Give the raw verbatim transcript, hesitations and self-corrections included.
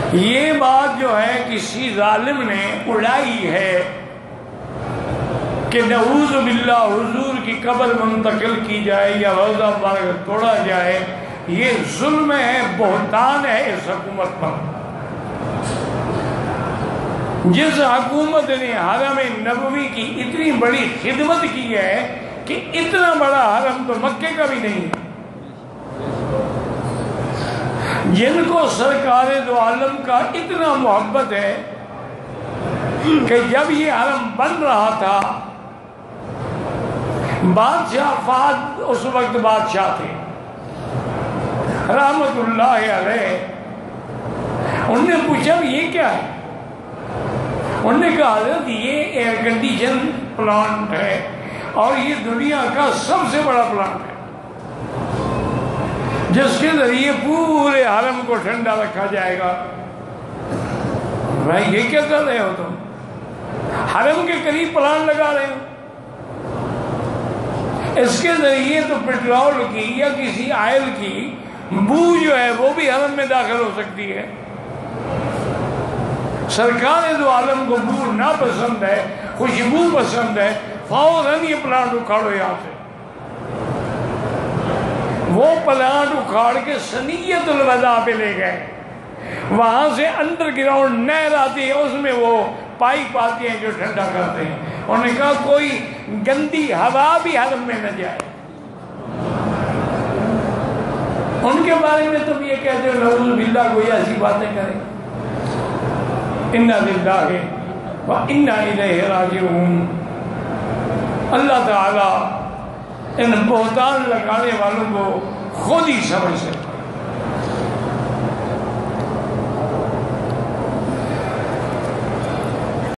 ये बात जो है किसी जालिम ने उड़ाई है कि नऊज़ बिल्लाह हुजूर की कब्र मुंतकिल की जाए या रोज़ा मुबारक तोड़ा जाए, ये जुल्म है, बहुतान है इस हुकूमत पर। जिस हुकूमत ने हरम नबवी की इतनी बड़ी खिदमत की है कि इतना बड़ा हरम तो मक्के का भी नहीं है, जिनको सरकार दो आलम का इतना मोहब्बत है कि जब ये हरम बन रहा था, बादशाह फाद उस वक्त बादशाह थे रहमतुल्लाह अलैह, उनने पूछा ये क्या है? उन्होंने कहा हज़रत ये एयर कंडीशन प्लांट है और ये दुनिया का सबसे बड़ा प्लांट है जिसके जरिए पूरे हरम को ठंडा रखा जाएगा। भाई ये क्या कर रहे हो तुम? हरम के करीब प्लांट लगा रहे हो, इसके जरिए तो पेट्रोल की या किसी ऑयल की बू जो है वो भी हरम में दाखिल हो सकती है। सरकार दो आलम को बू ना पसंद है, खुशबू पसंद है, फौरन ये प्लांट उखाड़ो यहाँ से। वो प्लांट उखाड़ के सनीयतुल वदा पे ले गए, वहां से अंडरग्राउंड नहर आती है, उसमें वो पाइप आती है जो ठंडा करते हैं। उन्होंने कहा कोई गंदी हवा भी हरम में न जाए। उनके बारे में तुम ये कहते हो नऊज़ बिल्लाह, कोई ऐसी बातें करें। इन्ना लिल्लाहि व इन्ना इलैहि राजिऊन। अल्लाह ताला इन बहुतान लगाने वालों को खुद ही समझ सकता है।